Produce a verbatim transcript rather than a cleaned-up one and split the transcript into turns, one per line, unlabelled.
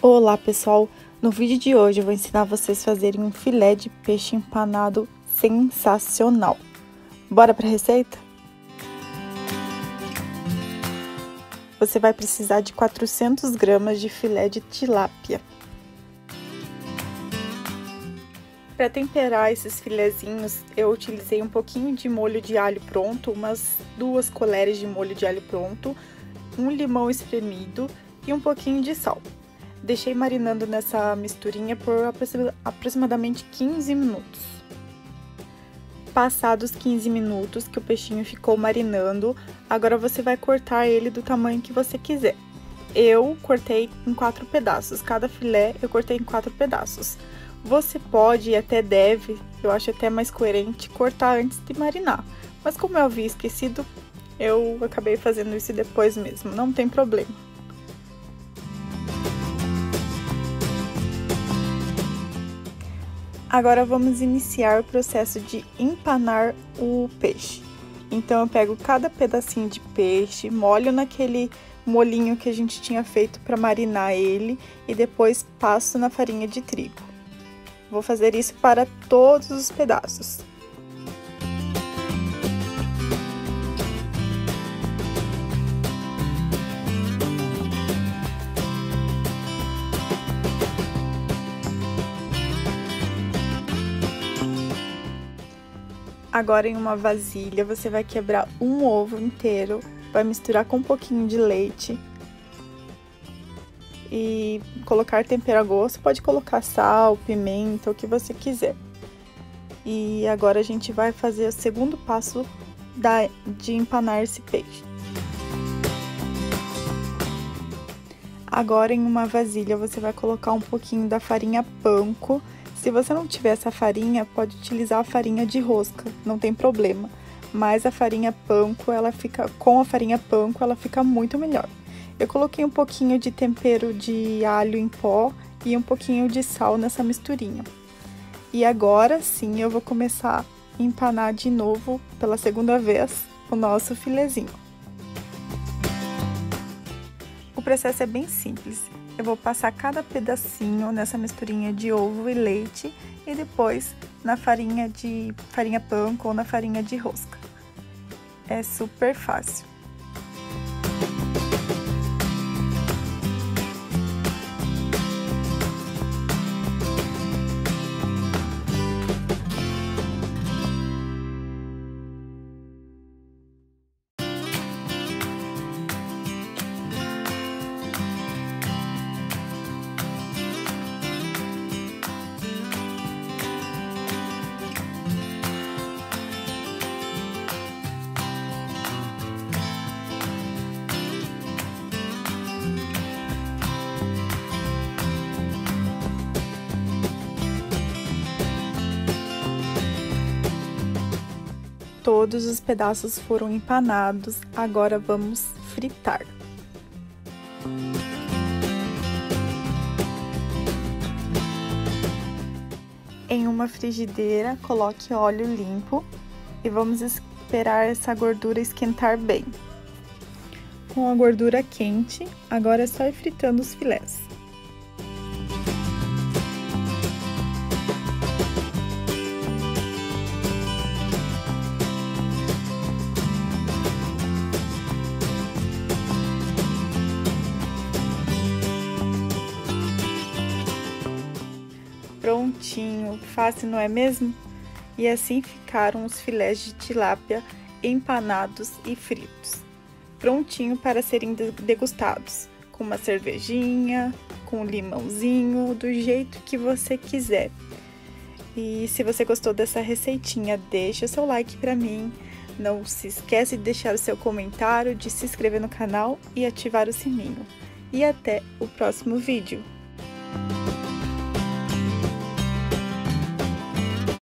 Olá pessoal, no vídeo de hoje eu vou ensinar vocês a fazerem um filé de peixe empanado sensacional. Bora para a receita? Você vai precisar de quatrocentas gramas de filé de tilápia. Para temperar esses filezinhos, eu utilizei um pouquinho de molho de alho pronto, umas duas colheres de molho de alho pronto, um limão espremido e um pouquinho de sal. Deixei marinando nessa misturinha por aproximadamente quinze minutos. Passados quinze minutos que o peixinho ficou marinando, agora você vai cortar ele do tamanho que você quiser. Eu cortei em quatro pedaços, cada filé eu cortei em quatro pedaços. Você pode e até deve, eu acho até mais coerente, cortar antes de marinar. Mas como eu havia esquecido, eu acabei fazendo isso depois mesmo, não tem problema. Agora vamos iniciar o processo de empanar o peixe. Então eu pego cada pedacinho de peixe, molho naquele molhinho que a gente tinha feito para marinar ele e depois passo na farinha de trigo. Vou fazer isso para todos os pedaços. Agora, em uma vasilha, você vai quebrar um ovo inteiro, vai misturar com um pouquinho de leite e colocar tempero a gosto. Pode colocar sal, pimenta, o que você quiser. E agora a gente vai fazer o segundo passo da, de empanar esse peixe. Agora, em uma vasilha, você vai colocar um pouquinho da farinha panko. Se você não tiver essa farinha, pode utilizar a farinha de rosca, não tem problema. Mas a farinha panko, ela fica, com a farinha panko, ela fica muito melhor. Eu coloquei um pouquinho de tempero de alho em pó e um pouquinho de sal nessa misturinha. E agora sim eu vou começar a empanar de novo, pela segunda vez, o nosso filezinho. O processo é bem simples. Eu vou passar cada pedacinho nessa misturinha de ovo e leite e depois na farinha de farinha panko ou na farinha de rosca. É super fácil. Todos os pedaços foram empanados, agora vamos fritar. Em uma frigideira, coloque óleo limpo e vamos esperar essa gordura esquentar bem. Com a gordura quente, agora é só ir fritando os filés. Prontinho, fácil, não é mesmo? E assim ficaram os filés de tilápia empanados e fritos. Prontinho para serem degustados, com uma cervejinha, com um limãozinho, do jeito que você quiser. E se você gostou dessa receitinha, deixa o seu like para mim. Não se esquece de deixar o seu comentário, de se inscrever no canal e ativar o sininho. E até o próximo vídeo.